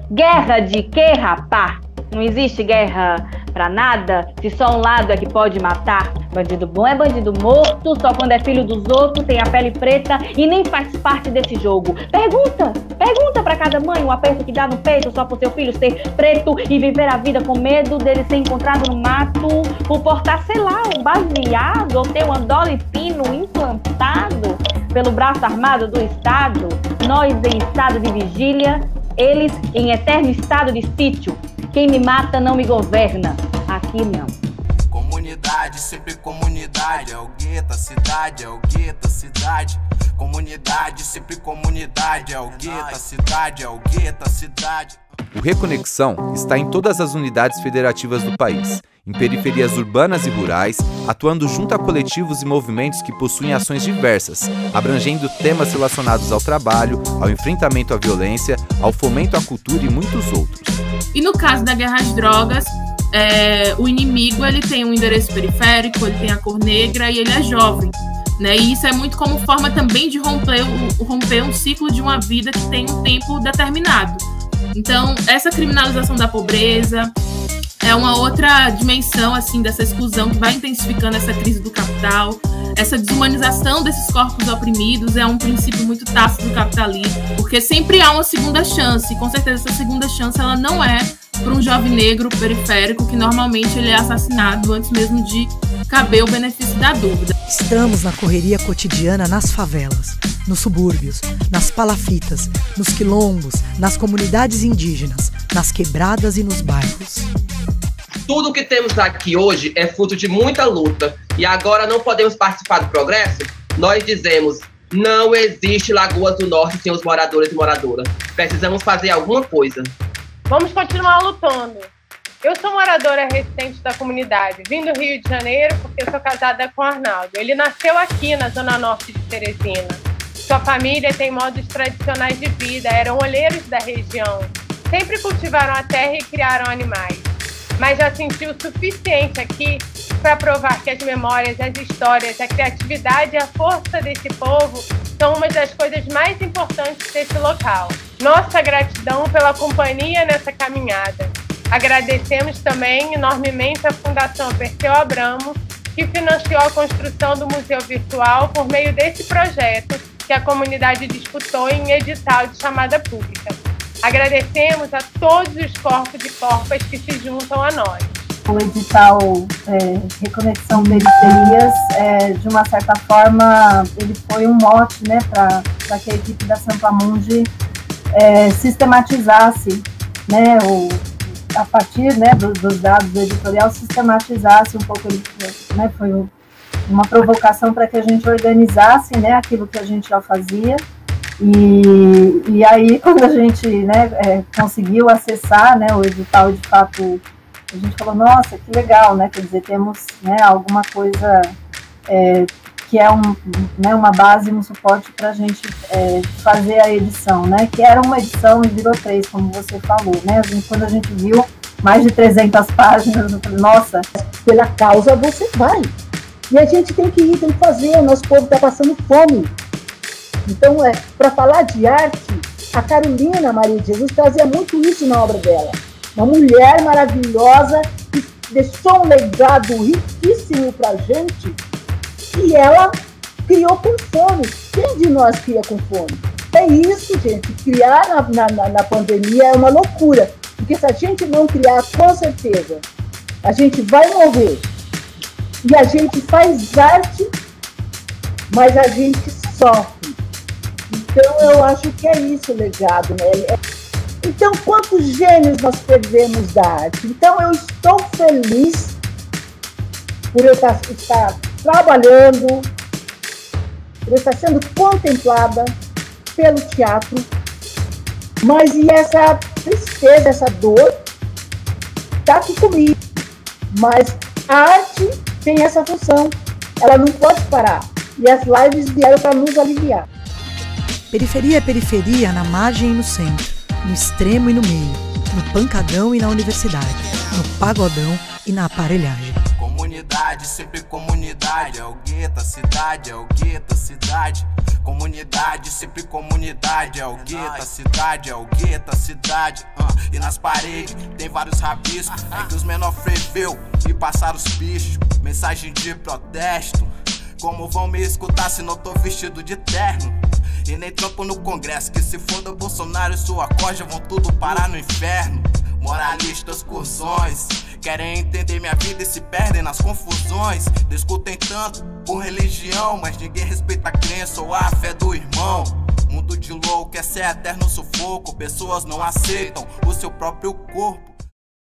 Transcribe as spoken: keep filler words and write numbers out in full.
Guerra de quê, rapá? Não existe guerra pra nada, se só um lado é que pode matar. Bandido bom é bandido morto, só quando é filho dos outros, tem a pele preta e nem faz parte desse jogo. Pergunta, pergunta pra cada mãe o aperto que dá no peito só por seu filho ser preto e viver a vida com medo dele ser encontrado no mato, por portar, sei lá, um baseado ou ter um andole fino implantado pelo braço armado do Estado. Nós em estado de vigília, eles em eterno estado de sítio. Quem me mata não me governa, aqui não. Comunidade, sempre comunidade, é o gueto, a cidade, é o gueto, a cidade. Comunidade, sempre comunidade, é o gueto, a cidade, é o gueto, a cidade. O Reconexão está em todas as unidades federativas do país, em periferias urbanas e rurais, atuando junto a coletivos e movimentos que possuem ações diversas, abrangendo temas relacionados ao trabalho, ao enfrentamento à violência, ao fomento à cultura e muitos outros. E no caso da guerra às drogas, é, o inimigo ele tem um endereço periférico, ele tem a cor negra e ele é jovem. Né? E isso é muito como forma também de romper, romper um ciclo de uma vida que tem um tempo determinado. Então, essa criminalização da pobreza é uma outra dimensão assim, dessa exclusão que vai intensificando essa crise do capital. Essa desumanização desses corpos oprimidos é um princípio muito tácito do capitalismo, porque sempre há uma segunda chance, e com certeza essa segunda chance ela não é para um jovem negro periférico, que normalmente ele é assassinado antes mesmo de caber o benefício da dúvida. Estamos na correria cotidiana nas favelas, nos subúrbios, nas palafitas, nos quilombos, nas comunidades indígenas, nas quebradas e nos bairros. Tudo que temos aqui hoje é fruto de muita luta e agora não podemos participar do progresso? Nós dizemos, não existe Lagoas do Norte sem os moradores e moradoras. Precisamos fazer alguma coisa. Vamos continuar lutando. Eu sou moradora recente da comunidade, vim do Rio de Janeiro porque sou casada com o Arnaldo. Ele nasceu aqui na zona norte de Teresina. Sua família tem modos tradicionais de vida, eram olheiros da região. Sempre cultivaram a terra e criaram animais. Mas já sentiu o suficiente aqui para provar que as memórias, as histórias, a criatividade e a força desse povo são uma das coisas mais importantes desse local. Nossa gratidão pela companhia nessa caminhada. Agradecemos também enormemente a Fundação Perseu Abramo, que financiou a construção do Museu Virtual por meio desse projeto que a comunidade disputou em edital de chamada pública. Agradecemos a todos os corpos e corpas que se juntam a nós. O edital é, Reconexão Periferias, é, de uma certa forma, ele foi um mote, né, para que a equipe da Sampamundi é, sistematizasse, né, o, a partir, né, do, dos dados do editorial, sistematizasse um pouco, né, foi uma provocação para que a gente organizasse, né, aquilo que a gente já fazia. E, e aí, quando a gente, né, é, conseguiu acessar, né, o edital, de fato, a gente falou, nossa, que legal, né, quer dizer, temos, né, alguma coisa é, que é um, né, uma base, um suporte para a gente é, fazer a edição, né, que era uma edição e virou três, como você falou, né, a gente, quando a gente viu mais de trezentas páginas, eu falei, nossa. Pela causa você vai, e a gente tem que ir, tem que fazer, o nosso povo está passando fome. Então, é, para falar de arte, a Carolina Maria de Jesus trazia muito isso na obra dela. Uma mulher maravilhosa que deixou um legado riquíssimo para a gente e ela criou com fome. Quem de nós cria com fome? É isso, gente. Criar na, na, na pandemia é uma loucura. Porque se a gente não criar, com certeza, a gente vai morrer. E a gente faz arte, mas a gente sofre. Então, eu acho que é isso o legado, né? Então, quantos gênios nós perdemos da arte? Então, eu estou feliz por eu estar, estar trabalhando, por eu estar sendo contemplada pelo teatro, mas e essa tristeza, essa dor, está aqui comigo. Mas a arte tem essa função, ela não pode parar. E as lives vieram para nos aliviar. Periferia é periferia na margem e no centro, no extremo e no meio, no pancadão e na universidade, no pagodão e na aparelhagem. Comunidade, sempre comunidade, é o gueto, a cidade, é o gueto, a cidade. Comunidade, sempre comunidade, é o gueto, a cidade, é o gueto, a cidade. Uh. E nas paredes tem vários rabiscos. É que os menor freveu e passaram os bichos. Mensagem de protesto. Como vão me escutar se não tô vestido de terno? E nem trampo no congresso, que se foda Bolsonaro e sua corja vão tudo parar no inferno. Moralistas curzões querem entender minha vida e se perdem nas confusões. Discutem tanto por religião, mas ninguém respeita a crença ou a fé do irmão. Mundo de louco, esse é eterno sufoco. Pessoas não aceitam o seu próprio corpo.